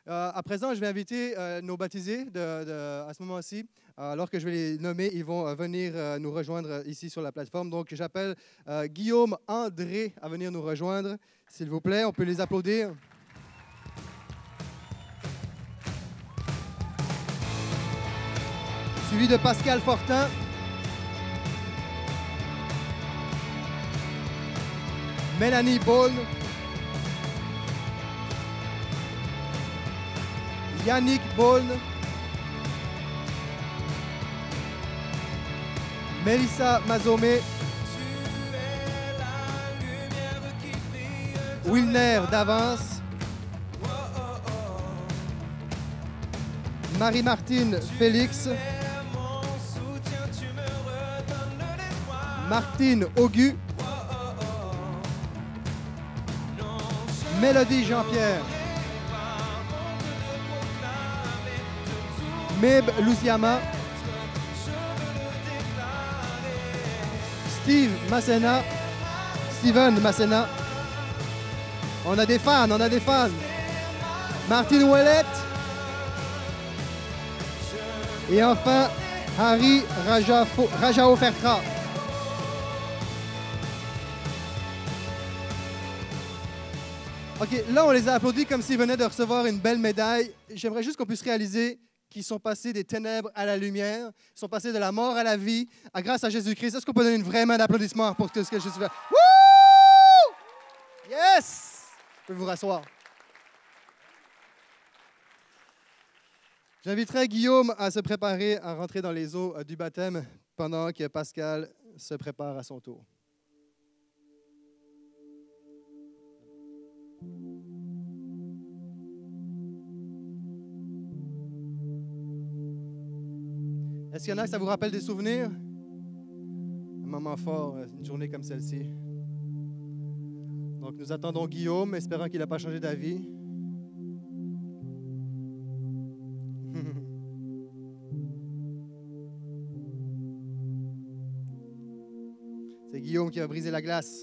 À présent, je vais inviter nos baptisés à ce moment-ci. Alors que je vais les nommer, ils vont venir nous rejoindre ici sur la plateforme. Donc, j'appelle Guillaume, André à venir nous rejoindre. S'il vous plaît, on peut les applaudir. Suivi de Pascal Fortin. Mélanie Beaune. Yannick Beaune. Mélissa Mazomé. Wilner d'Avance. Marie-Martine Félix. Martine Augu. Mélodie Jean-Pierre. Meb Luciama. Steve Massena. Steven Massena. On a des fans, on a des fans. Martine Ouellette. Et enfin, Harry Rajao Fertra. OK, là, on les a applaudis comme s'ils venaient de recevoir une belle médaille. J'aimerais juste qu'on puisse réaliser qu'ils sont passés des ténèbres à la lumière, ils sont passés de la mort à la vie, grâce à Jésus-Christ. Est-ce qu'on peut donner une vraie main d'applaudissement pour ce que Jésus fait? Wouh! Yes! Vous pouvez vous rasseoir. J'inviterai Guillaume à se préparer à rentrer dans les eaux du baptême pendant que Pascal se prépare à son tour. Est-ce qu'il y en a que ça vous rappelle des souvenirs? Un moment fort, une journée comme celle-ci. Donc, nous attendons Guillaume, espérant qu'il n'a pas changé d'avis. C'est Guillaume qui va briser la glace.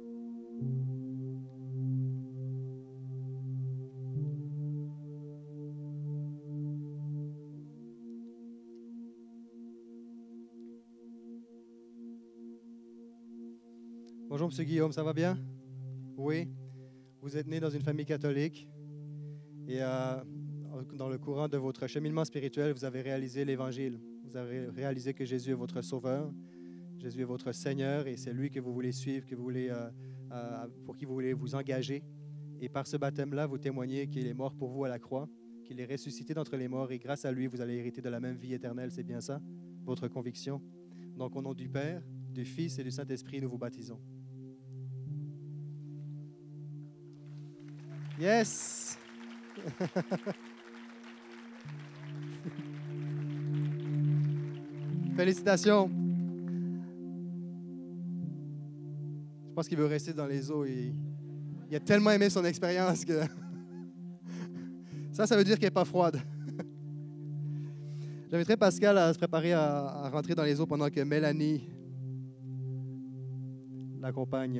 Bonjour, M. Guillaume, ça va bien? Oui. Vous êtes né dans une famille catholique et dans le courant de votre cheminement spirituel, vous avez réalisé l'Évangile. Vous avez réalisé que Jésus est votre Sauveur, Jésus est votre Seigneur et c'est lui que vous voulez suivre, que vous voulez, pour qui vous voulez vous engager. Et par ce baptême-là, vous témoignez qu'il est mort pour vous à la croix, qu'il est ressuscité d'entre les morts et grâce à lui, vous allez hériter de la même vie éternelle. C'est bien ça, votre conviction? Donc, au nom du Père, du Fils et du Saint-Esprit, nous vous baptisons. Yes! Félicitations! Je pense qu'il veut rester dans les eaux et il a tellement aimé son expérience que ça veut dire qu'elle n'est pas froide. J'inviterai Pascal à se préparer à rentrer dans les eaux pendant que Mélanie l'accompagne.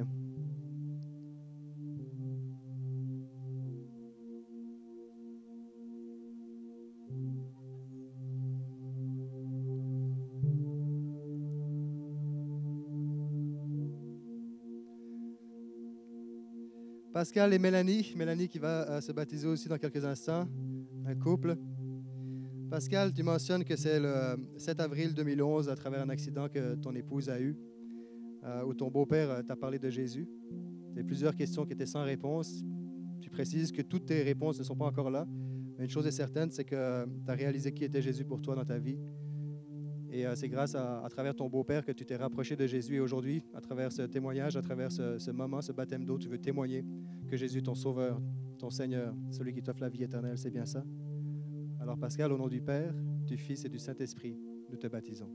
Pascal et Mélanie. Mélanie qui va se baptiser aussi dans quelques instants. Un couple. Pascal, tu mentionnes que c'est le 7 avril 2011, à travers un accident que ton épouse a eu, où ton beau-père t'a parlé de Jésus. Il y a plusieurs questions qui étaient sans réponse. Tu précises que toutes tes réponses ne sont pas encore là. Mais une chose est certaine, c'est que tu as réalisé qui était Jésus pour toi dans ta vie. Et c'est grâce à travers ton beau-père que tu t'es rapproché de Jésus. Et aujourd'hui, à travers ce témoignage, à travers ce moment, ce baptême d'eau, tu veux témoigner que Jésus est ton Sauveur, ton Seigneur, celui qui t'offre la vie éternelle. C'est bien ça? Alors Pascal, au nom du Père, du Fils et du Saint-Esprit, nous te baptisons.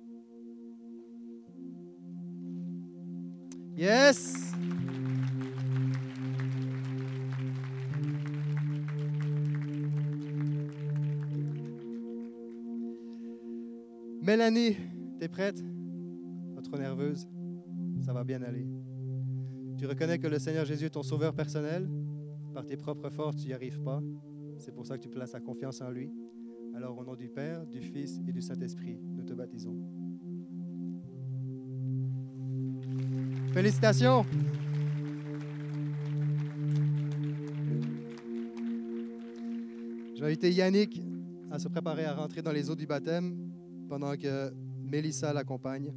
Yes! Mélanie, t'es prête? Pas trop nerveuse? Ça va bien aller. Tu reconnais que le Seigneur Jésus est ton sauveur personnel? Par tes propres forces, tu n'y arrives pas. C'est pour ça que tu places ta confiance en lui. Alors, au nom du Père, du Fils et du Saint-Esprit, nous te baptisons. Félicitations! Je vais inviter Yannick à se préparer à rentrer dans les eaux du baptême pendant que Mélissa l'accompagne.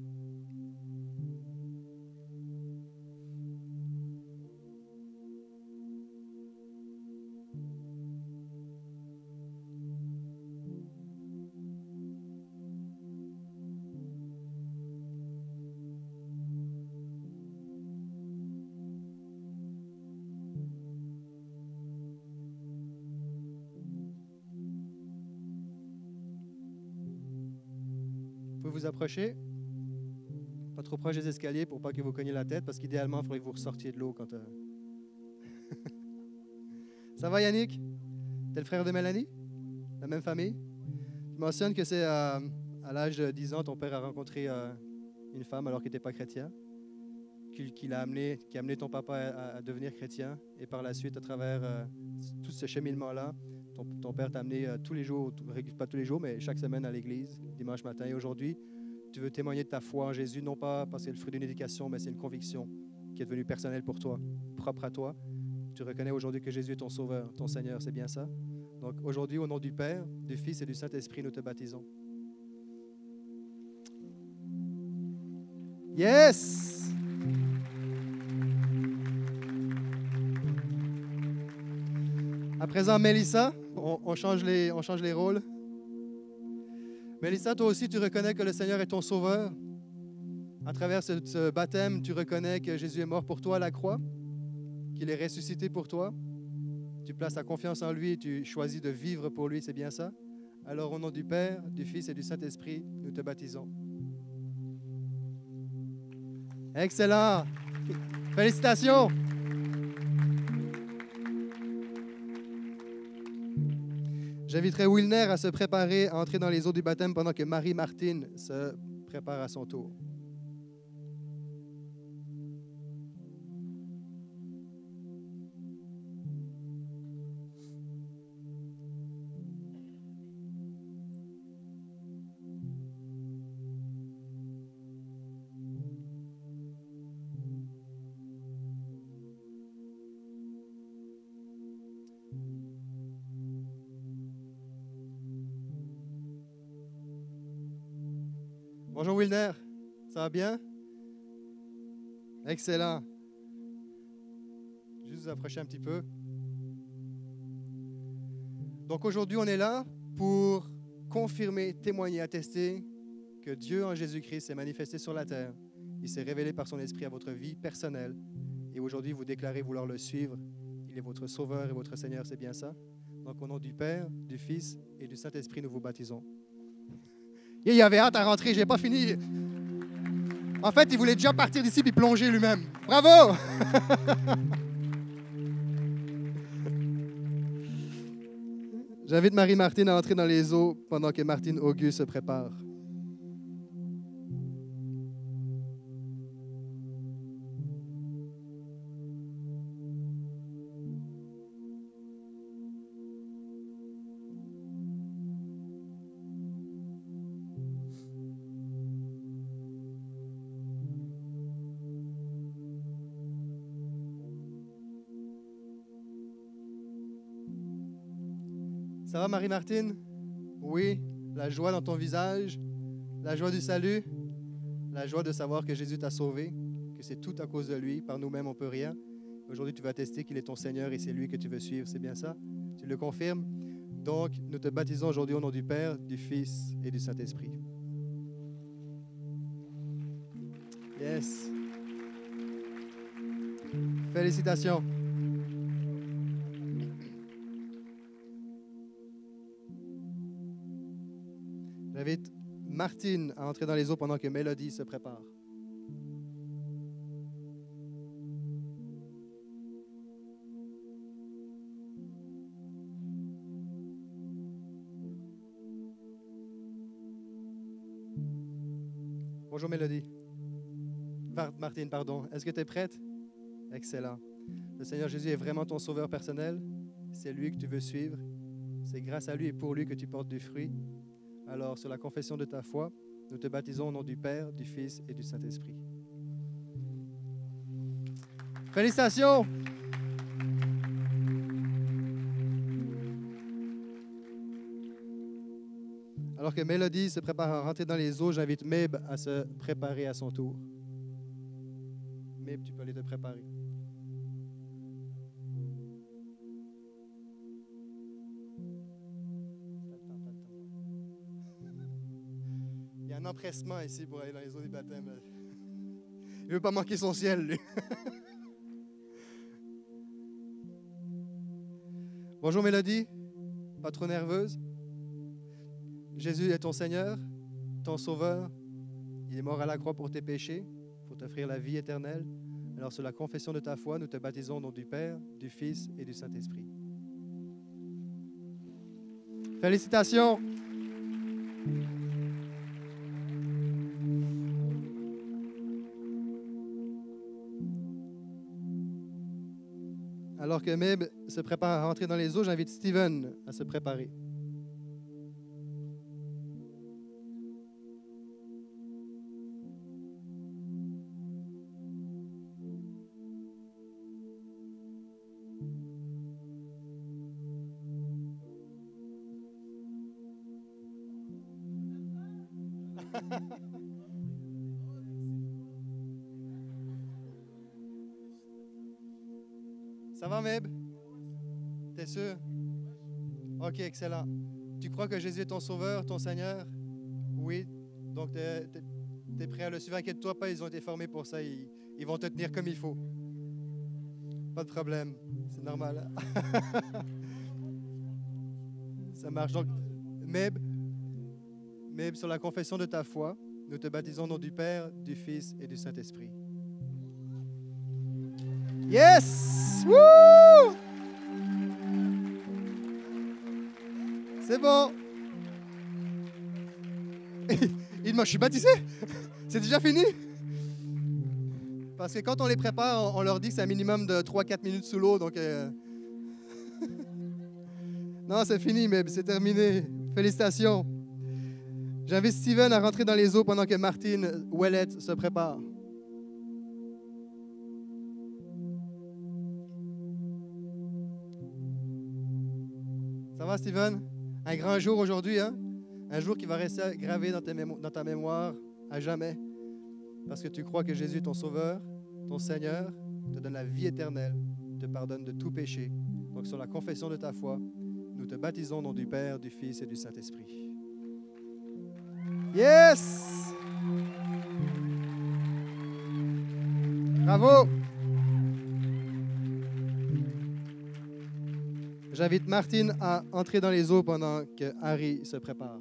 Vous pouvez vous approcher, pas trop proche des escaliers pour pas que vous cogniez la tête, parce qu'idéalement, il faudrait que vous ressortiez de l'eau quand... Ça va, Yannick? T'es le frère de Mélanie? La même famille? Tu mentionnes que c'est à l'âge de 10 ans, ton père a rencontré une femme alors qu'il n'était pas chrétien, qui a amené ton papa à devenir chrétien, et par la suite, à travers tout ce cheminement-là, ton père t'a amené tous les jours, pas tous les jours, mais chaque semaine à l'église, dimanche matin. Et aujourd'hui, tu veux témoigner de ta foi en Jésus, non pas parce que c'est le fruit d'une éducation, mais c'est une conviction qui est devenue personnelle pour toi, propre à toi. Tu reconnais aujourd'hui que Jésus est ton Sauveur, ton Seigneur, c'est bien ça? Donc aujourd'hui, au nom du Père, du Fils et du Saint-Esprit, nous te baptisons. Yes! À présent, Mélissa, on change les rôles. Mélissa, toi aussi, tu reconnais que le Seigneur est ton Sauveur. À travers ce baptême, tu reconnais que Jésus est mort pour toi à la croix, qu'il est ressuscité pour toi. Tu places ta confiance en lui et tu choisis de vivre pour lui, c'est bien ça? Alors, au nom du Père, du Fils et du Saint-Esprit, nous te baptisons. Excellent! Félicitations! J'inviterai Wilner à se préparer à entrer dans les eaux du baptême pendant que Marie-Martine se prépare à son tour. Bonjour Wilner, ça va bien? Excellent. Juste vous approcher un petit peu. Donc aujourd'hui, on est là pour confirmer, témoigner, attester que Dieu en Jésus-Christ s'est manifesté sur la terre. Il s'est révélé par son esprit à votre vie personnelle. Et aujourd'hui, vous déclarez vouloir le suivre. Il est votre Sauveur et votre Seigneur, c'est bien ça? Donc au nom du Père, du Fils et du Saint-Esprit, nous vous baptisons. Il avait hâte à rentrer, j'ai pas fini. En fait, il voulait déjà partir d'ici puis plonger lui-même. Bravo! J'invite Marie-Martine à entrer dans les eaux pendant que Martine Auguste se prépare. Ça va, Marie-Martine? Oui, la joie dans ton visage, la joie du salut, la joie de savoir que Jésus t'a sauvé, que c'est tout à cause de lui. Par nous-mêmes, on ne peut rien. Aujourd'hui, tu vas attester qu'il est ton Seigneur et c'est lui que tu veux suivre. C'est bien ça? Tu le confirmes? Donc, nous te baptisons aujourd'hui au nom du Père, du Fils et du Saint-Esprit. Yes. Félicitations. J'invite Martine à entrer dans les eaux pendant que Mélodie se prépare. Bonjour Mélodie. Martine, pardon. Est-ce que tu es prête? Excellent. Le Seigneur Jésus est vraiment ton sauveur personnel. c'est lui que tu veux suivre, c'est grâce à lui et pour lui que tu portes du fruit, alors sur la confession de ta foi, nous te baptisons au nom du Père, du Fils et du Saint-Esprit. Félicitations! Alors que Mélodie se prépare à rentrer dans les eaux, j'invite Meb à se préparer à son tour. Meb, tu peux aller te préparer. Il y a un empressement ici pour aller dans les eaux du baptême. Il ne veut pas manquer son ciel, lui. Bonjour Mélodie, pas trop nerveuse? Jésus est ton Seigneur, ton Sauveur. Il est mort à la croix pour tes péchés, pour t'offrir la vie éternelle. Alors sur la confession de ta foi, nous te baptisons au nom du Père, du Fils et du Saint-Esprit. Félicitations! Alors que Meb se prépare à rentrer dans les eaux, j'invite Steven à se préparer. Ça va, Meb? T'es sûr? OK, excellent. Tu crois que Jésus est ton Sauveur, ton Seigneur? Oui. Donc, t'es prêt à le suivre? Inquiète-toi pas, ils ont été formés pour ça. Ils vont te tenir comme il faut. Pas de problème. C'est normal. Ça marche. Donc, Meb, sur la confession de ta foi, nous te baptisons au nom du Père, du Fils et du Saint-Esprit. Yes! Woo! C'est bon. Je suis baptisé? C'est déjà fini? Parce que quand on les prépare, on leur dit que c'est un minimum de 3-4 minutes sous l'eau. Donc, non, c'est fini, mais c'est terminé. Félicitations. J'invite Steven à rentrer dans les eaux pendant que Martine Ouellette se prépare. Ça va, Steven? Un grand jour aujourd'hui, hein? Un jour qui va rester gravé dans ta mémoire à jamais. Parce que tu crois que Jésus est ton Sauveur, ton Seigneur, te donne la vie éternelle, te pardonne de tout péché. Donc, sur la confession de ta foi, nous te baptisons au nom du Père, du Fils et du Saint-Esprit. Yes! Bravo! J'invite Martine à entrer dans les eaux pendant que Harry se prépare.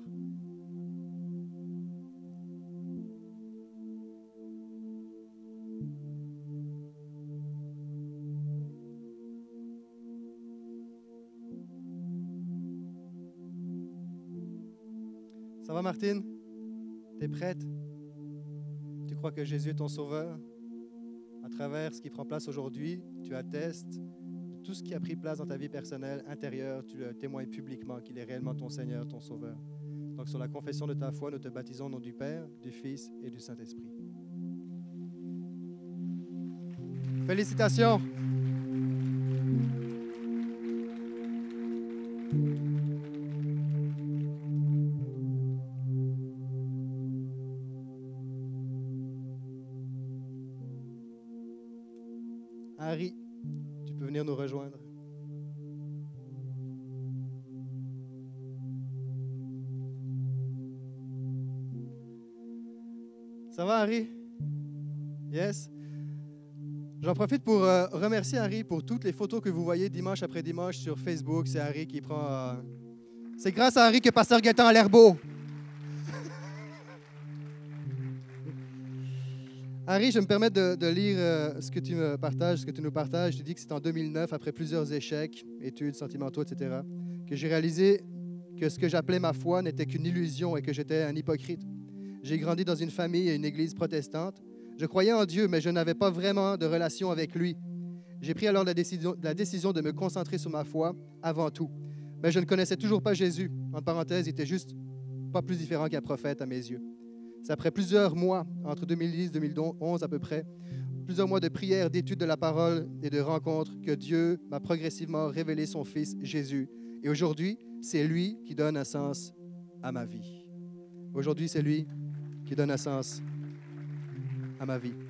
Ça va, Martine? T'es prête? Tu crois que Jésus est ton Sauveur? À travers ce qui prend place aujourd'hui, tu attestes de tout ce qui a pris place dans ta vie personnelle, intérieure, tu le témoignes publiquement qu'il est réellement ton Seigneur, ton Sauveur. Donc, sur la confession de ta foi, nous te baptisons au nom du Père, du Fils et du Saint-Esprit. Félicitations! Harry, tu peux venir nous rejoindre. Ça va, Harry? Yes? J'en profite pour remercier Harry pour toutes les photos que vous voyez dimanche après dimanche sur Facebook. C'est Harry qui prend... C'est grâce à Harry que Pasteur Gaétan a l'air beau. Harry, je me permets de lire ce que tu me partages, ce que tu nous partages. Tu dis que c'est en 2009, après plusieurs échecs, études, sentimentaux, etc., que j'ai réalisé que ce que j'appelais ma foi n'était qu'une illusion et que j'étais un hypocrite. J'ai grandi dans une famille et une église protestante. Je croyais en Dieu, mais je n'avais pas vraiment de relation avec lui. J'ai pris alors la décision de me concentrer sur ma foi avant tout. Mais je ne connaissais toujours pas Jésus. En parenthèse, il était juste pas plus différent qu'un prophète à mes yeux. C'est après plusieurs mois, entre 2010 et 2011 à peu près, plusieurs mois de prières, d'études de la parole et de rencontres, que Dieu m'a progressivement révélé son Fils Jésus. Et aujourd'hui, c'est lui qui donne un sens à ma vie. Aujourd'hui, c'est lui qui donne un sens à ma vie.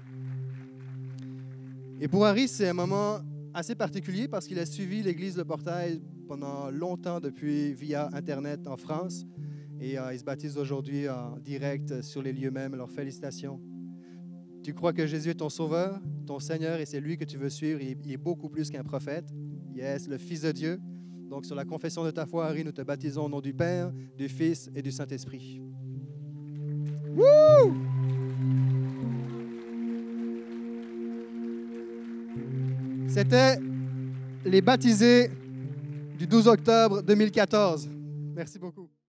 Et pour Harry, c'est un moment assez particulier parce qu'il a suivi l'Église Le Portail pendant longtemps via Internet en France. Et il se baptise aujourd'hui en direct sur les lieux mêmes. Alors, félicitations. Tu crois que Jésus est ton sauveur, ton Seigneur, et c'est lui que tu veux suivre. Il est beaucoup plus qu'un prophète. Yes, le Fils de Dieu. Donc, sur la confession de ta foi, Harry, nous te baptisons au nom du Père, du Fils et du Saint-Esprit. Wouh! C'était les baptisés du 12 octobre 2014. Merci beaucoup.